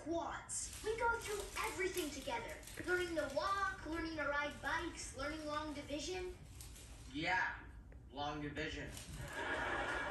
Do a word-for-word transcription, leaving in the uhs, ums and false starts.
squads. We go through everything together. Learning to walk, learning to ride bikes, learning long division. Yeah, long division.